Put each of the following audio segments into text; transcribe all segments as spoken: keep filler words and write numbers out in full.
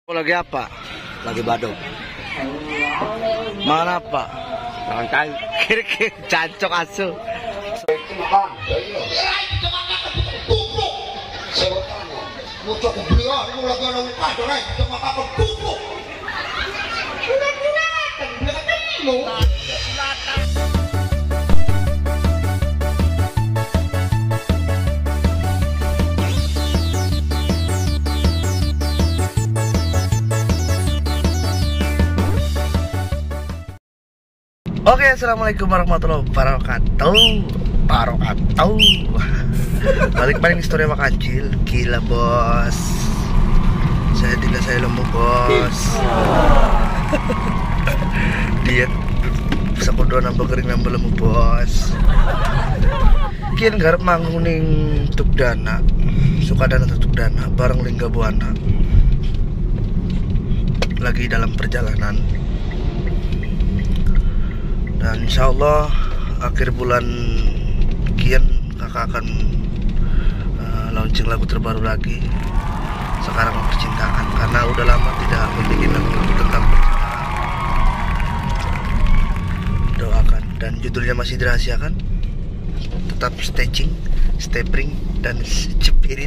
Lagi apa? Lagi badok. Mana Pak? Jangan kayu. Kiri-kiri cancok asu. Makan. Mau coba beli ah, ini lagi ada muka, coba cuma makan pupuk. Sudah-sudah, beli ketemu. Oke, assalamualaikum warahmatullahi wabarakatuh. Wabarakatuh. Balik paling historia Pak Kancil. Gila bos. Saya tidak saya lemu bos. Diet sakudo nambah kering nambah lemu bos. Kian garap manggung ning tuk dana. Suka dana tuk dana bareng Lingga Buana. Lagi dalam perjalanan. Dan insya Allah akhir bulan Kian kakak akan uh, launching lagu terbaru lagi. Sekarang percintaan, karena udah lama tidak membuat lagu tentang percintaan. Doakan, dan judulnya masih dirahasiakan. Tetap staging, stepring, dan cepirit.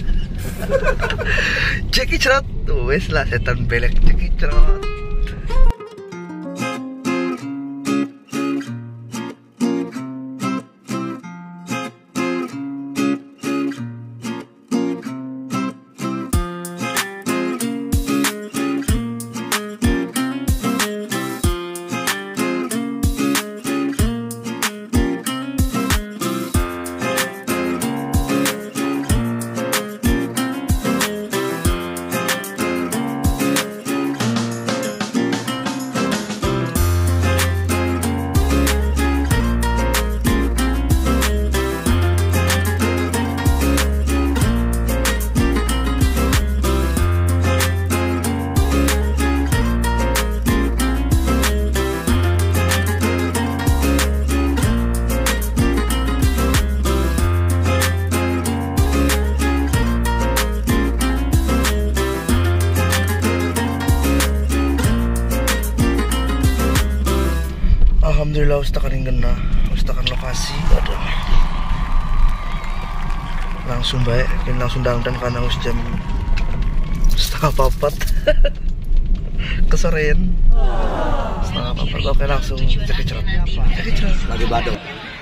Ceki cerot, wes lah setan belek ceki cerot. Alhamdulillah ustakan yang kena, ustakan lokasi, aduh. Langsung baik, langsung dangdan karena us jam setengah papat. Kesorean setengah papat, oke langsung cek cerot. Cek cerot. Lagi badok.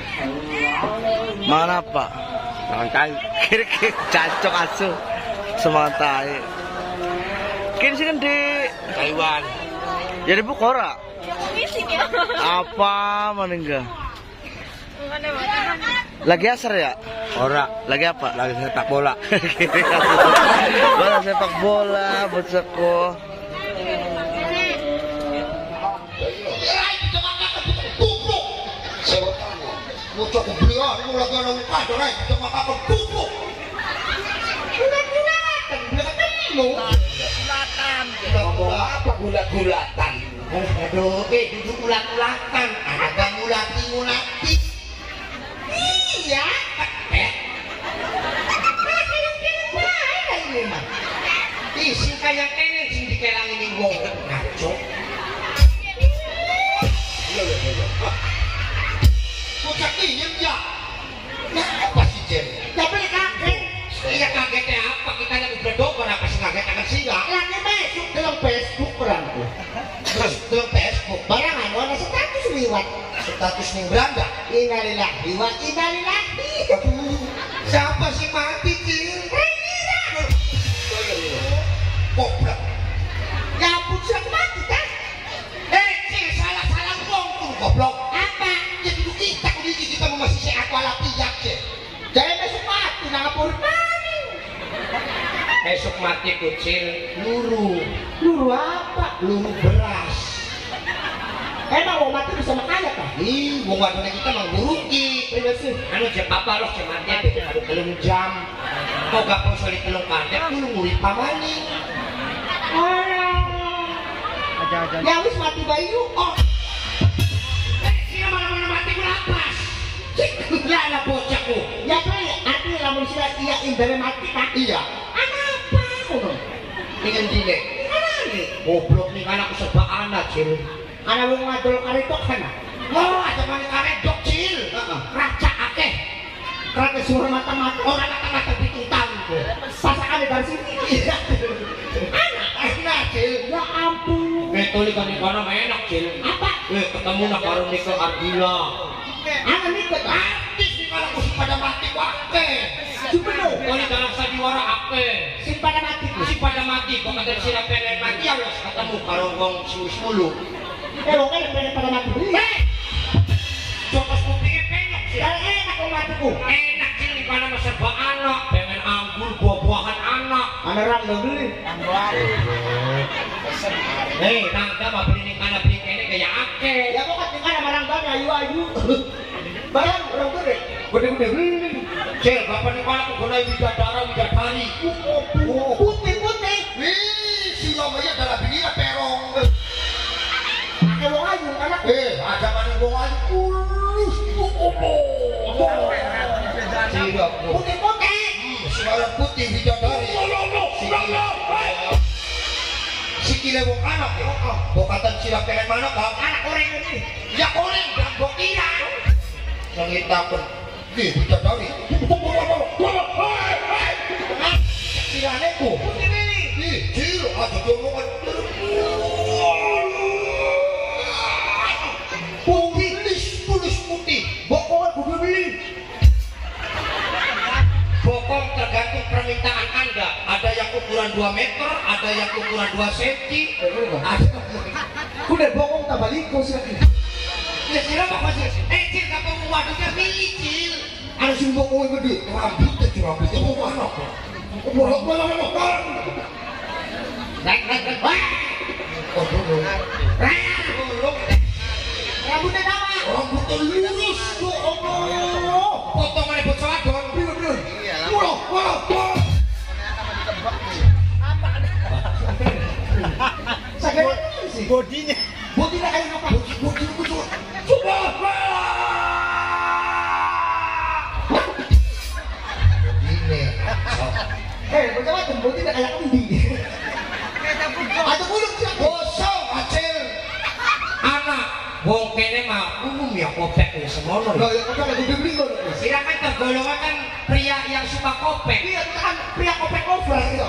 Mana Pak? Jangan kayu. Kiri-kiri cancok asu semantai. Kini sih kan di Taiwan. jadi Bukora. Ya. Apa mana enggak? Lagi asar ya? Ora. Lagi apa? Lagi sepak bola. Bola sepak bola, bocahku. Mau coba beli ah, ini lagi ada muka, coba cuma makan pupuk. Sudah-sudah, beli ketemu. Gulatan. Ngomong apa gulat-gulatan? Aduh, eh, duduk gulat-gulatan. Ada ngulati-ngulati. Iya, eh. Ini mah. Ih, sing kayak kene sing dikelang ini wong ngaco. Bocah diem ya. Nah, apa sih Jen? Tapi kaget. Iya kagetnya apa? Kita lagi berdoa apa sih kaget akan singa? Lagi masuk dalam Facebook perangku. Terus dalam Facebook barang anu ada status liwat. Status ning Belanda. Innalillahi wa inna ilaihi. Siapa sih mati Cil? Goblok. Ya ampun siapa mati kan? Eh Cil, salah-salah wong tuh goblok. Apa? Ya dulu kita kudisi kita mau masih sehat wala pijak Cil. Jangan besok mati nang ngapur mani. Besok mati kucil luru. Luru apa? Luru beras. Emang mau mati bisa makan ya kah? Ih, mau wadahnya kita mau nguruki. Terima kasih. Anu jam apa loh jam mati ada telung jam. Kau gak perlu soal telung kandek dulu nguri pamani. Alah. Ya wis mati bayu. Oh. Eh, sila mana-mana mati ku lapas. Cik, ya lah bocahku. Ya apa ya? Artinya lamun sila iya imbere mati kah? Iya. Apa? Dengan dile. Goblok nih kan aku sebab anak cil. Anak wong ngadol karetok kan. Oh, ada mana karetok cil. Raca akeh. Kerana suara mata-mata orang mata-mata bikin tahu. Pasakane dari sini. Anak enak cil. Ya ampun. Betul kan di kono enak cil. Apa? Eh ketemu nak karo Niko Ardila. Anak Niko artis di kalau aku pada mati waktu. Cuma kali dalam sandiwara ake. Sing pada mati, sing pada mati. Kok kata sila pengen mati ya wis ketemu karo wong siwis mulu. Eh wong kan pengen pada mati. Eh. Coba kupingnya penyok sih. Enak kok matiku. Enak sih di mana serba anak, pengen anggur, buah-buahan anak. Anak ram dong beli. Hei, nangka mah beli ning kana beli kene kayak ake. Ya kok ning kana marang bang ayu-ayu. Barang orang gede. Gede-gede beli. Cel, bapak nih kalau aku guna widadara widadari. Putih-putih. Wih, si Yomaya adalah bini perong. Pakai wong ayu anak. Eh, ada mana wong ayu kulus. Putih-putih. Si orang putih widadari. Si kile wong anak ya. Bokatan sila pengen mana bang? Anak orang ini. Ya orang dan bokira. Nangitakan. Nih, widadari. Silaneku. Nih, cil, ada dorongan. Pulis, pulis putih. Bokong aku beli. Bokong tergantung permintaan Anda. Ada yang ukuran dua meter, ada yang ukuran dua senti. Ada. Udah bokong tak balik kau silakan. Ya siapa masih? Eh, cil, kamu waduknya milih, cil. Ada sing bokong yang gede. Rambutnya cil, rambutnya mau mana? Bolak bolak bolak. Naik naik naik. Wah. Oh bolong. Bolong. Rambutnya apa? Rambutnya lurus. Oh Allah. Potongannya bocah wadon. Bener bener. Iya lah. Bolong bolong bolong. Sakit sih. Bodinya. Bodinya kayak apa? Bodi bodi itu. Coba. Eh, macam-macam, bodi nak kayak kendi. Ada buluk siap. Bosong, acil. Anak, wong kene mah umum ya kopek ya semono. Lah ya kopek lagi beli kok. Silakan tergolongan kan pria yang suka kopek. Iya, kan pria kopek over gitu.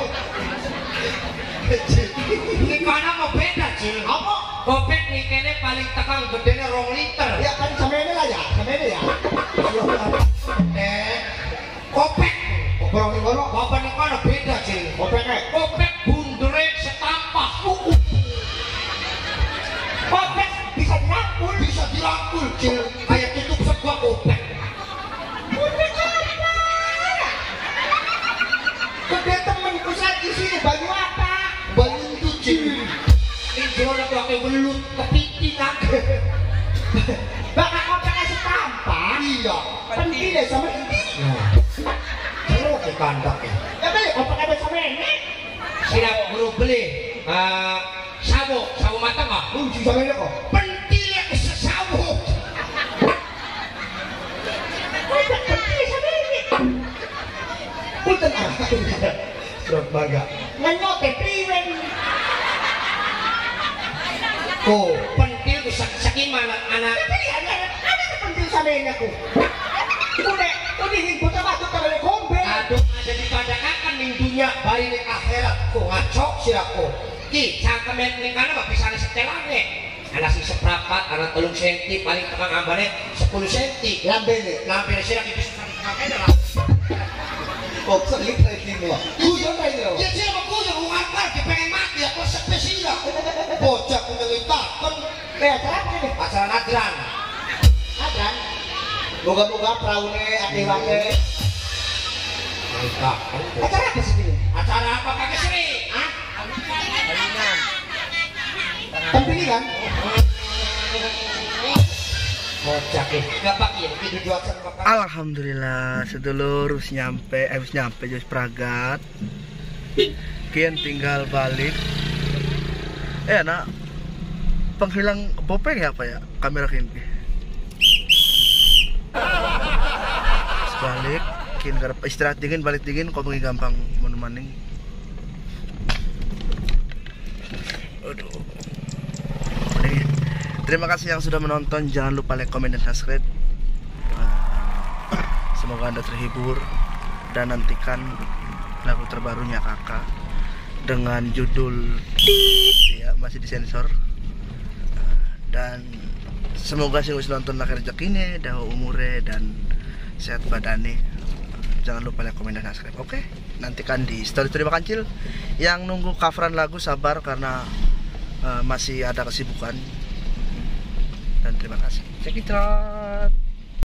Ini mana mau beda, Cil? Apa? Kopek nih kene paling tekan gedenya rong liter. Ya kan sama ini lah ya, sama ini ya. Eh, kopek. Borong ning kono, bapak ning kono beda, Cil. Kopeknya, kopek bundere setampah. Kopek bisa dirangkul, bisa dirangkul, Cil. Kayak tutup sebuah kopek. Kopek apa? Gede temenku saat di sini baju apa? Baju itu, Cil. Ini jorok pakai belut kepiting aku. Bakal kopeknya setampah. Iya. Pentilnya sama ini. Ke kandak ya. Ya beli, apa ada sama ini? Siap buru beli. Uh, sawo, sawo matang ah. Lu si sama ini kok. Pentil yang sesawo. Ada pentil sama ini. Punten ah. Surat baga. Nganyote priwen. Oh, pentil ku sakit mana anak. Tapi ada ada pentil sama ini aku. Udah, udah hidup batu kabel kombe. Aduh, ada di padakakan ning dunia bayi ning akhirat kok ngaco siraku. Ki, cangkemen ning kana mah bisa setelane. Ana sing seprapat, ana telung senti, paling tekan ambane sepuluh senti. Lambene, lambene sirak iki sakene lah. Kok selik lagi lho. Kuyon ae lho. Ya sira kok kuyon wong apa pengen mati aku spesial. Bocah punya takon. Eh, acara apa ini? Acara nadran. Nadran. Moga-moga praune ati-ati. Acara apa sih ini? Acara apa kakek Sri? Hah? Pemilihan. Pemilihan? Bocah eh, enggak pakai video jualan makan. Alhamdulillah sedulur wis nyampe, eh wis nyampe wis pragat. Kian tinggal balik. Eh nak penghilang bopeng ya apa ya kamera kini? Balik, kian garap istirahat dingin, balik dingin, kau bengi gampang menemani. Aduh. Nih, terima kasih yang sudah menonton. Jangan lupa like, comment, dan subscribe. Semoga Anda terhibur dan nantikan lagu terbarunya Kakak dengan judul ya masih disensor. Dan semoga sih wis nonton akhir rezekine, dawa umure dan sehat badane. Jangan lupa like, komen, dan subscribe. Oke, nantikan di story-story Bakancil. Yang nunggu coveran lagu sabar karena uh, masih ada kesibukan. Dan terima kasih. Cekitrat.